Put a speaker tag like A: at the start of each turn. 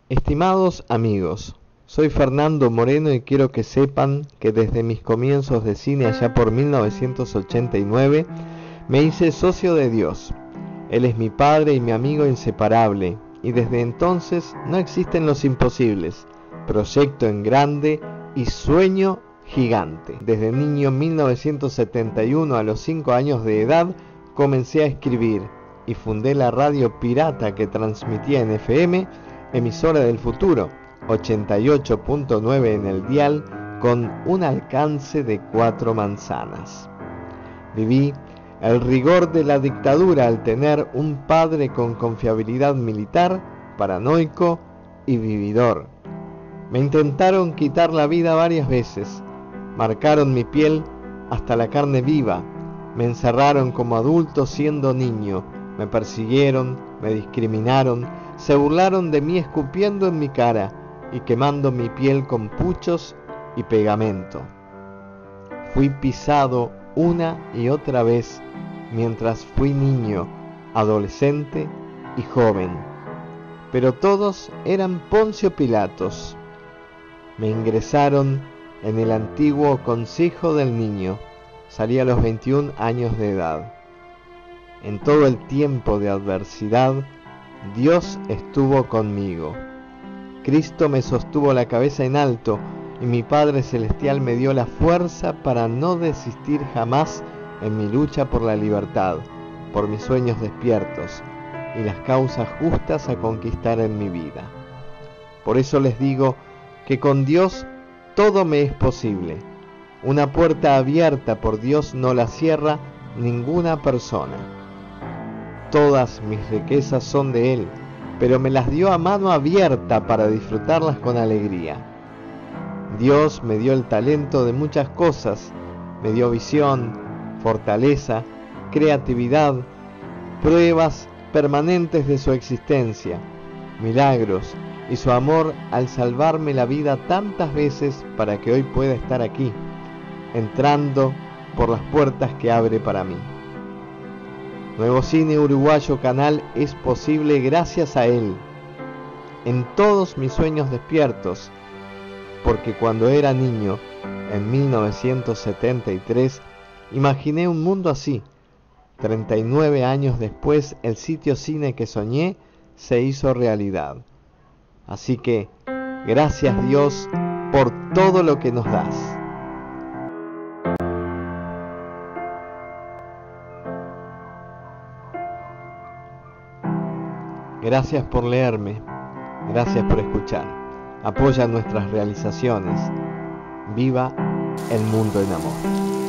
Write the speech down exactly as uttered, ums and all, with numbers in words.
A: Estimados amigos, soy Fernando Moreno y quiero que sepan que desde mis comienzos de cine allá por mil novecientos ochenta y nueve me hice socio de Dios. Él es mi Padre y mi amigo inseparable, y desde entonces no existen los imposibles, proyecto en grande y sueño gigante. Desde niño mil novecientos setenta y uno a los cinco años de edad comencé a escribir y fundé la radio pirata que transmitía en F M, emisora del futuro, ochenta y ocho punto nueve en el dial, con un alcance de cuatro manzanas. Viví el rigor de la dictadura al tener un padre con confiabilidad militar, paranoico y vividor. Me intentaron quitar la vida varias veces, marcaron mi piel hasta la carne viva, me encerraron como adulto siendo niño, me persiguieron, me discriminaron, se burlaron de mí escupiendo en mi cara y quemando mi piel con puchos y pegamento. Fui pisado una y otra vez mientras fui niño, adolescente y joven, pero todos eran Poncio Pilatos. Me ingresaron en el antiguo Consejo del Niño, salí a los veintiún años de edad. En todo el tiempo de adversidad, Dios estuvo conmigo. Cristo me sostuvo la cabeza en alto y mi Padre Celestial me dio la fuerza para no desistir jamás en mi lucha por la libertad, por mis sueños despiertos y las causas justas a conquistar en mi vida. Por eso les digo que con Dios todo me es posible. Una puerta abierta por Dios no la cierra ninguna persona. Todas mis riquezas son de Él, pero me las dio a mano abierta para disfrutarlas con alegría. Dios me dio el talento de muchas cosas, me dio visión, fortaleza, creatividad, pruebas permanentes de su existencia, milagros y su amor al salvarme la vida tantas veces para que hoy pueda estar aquí, entrando por las puertas que abre para mí. Nuevo Cine Uruguayo Canal es posible gracias a él, en todos mis sueños despiertos, porque cuando era niño, en mil novecientos setenta y tres, imaginé un mundo así. treinta y nueve años después, el sitio cine que soñé se hizo realidad. Así que, gracias Dios por todo lo que nos das. Gracias por leerme, gracias por escuchar. Apoya nuestras realizaciones. Viva el mundo en amor.